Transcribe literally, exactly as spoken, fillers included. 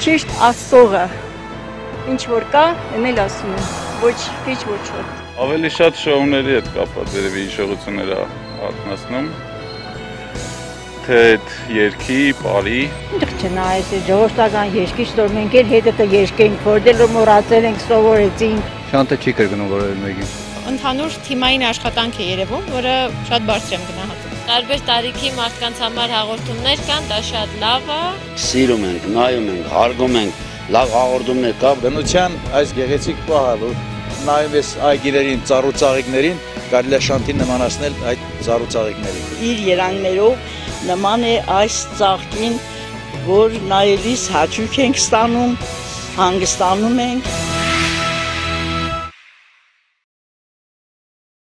Ճիշտ ասողը, ինչ որ կա, այն էլ ասում եմ, ոչ քիչ, ոչ շատ։ Ավելի շատ շոուների հետ կապված երևի հիշողությունները արթնացնում, թե այդ երգի, բարի։ Ինչ չնայես ժողովրդական երգի, որ մենք էլ հետը երգենք, որտեղ մոռացել ենք, սովորեցինք։ Շանտը չի կրկնում որևէ մեկին։ Ընդհանուր թիմային աշխատանք է երևում, որը շատ բարձր եմ գնահատում։ Տարբեր տարիքի մարդկանց համար հաղորդումներ կան, դա շատ լավ է։ Սիրում ենք, նայում ենք, հարգում ենք, լավ հաղորդումներ կա։ Բնության այս գեղեցիկ պահը, նայում ես այգիներին, ծառուցաղիկներին, կարելի է Շանտին նմանացնել այդ ծառուցաղիկներին։ Իր երանգներով նման է այս ծաղկին, որ նայելիս հաճույք ենք ստանում, հանգստանում ենք։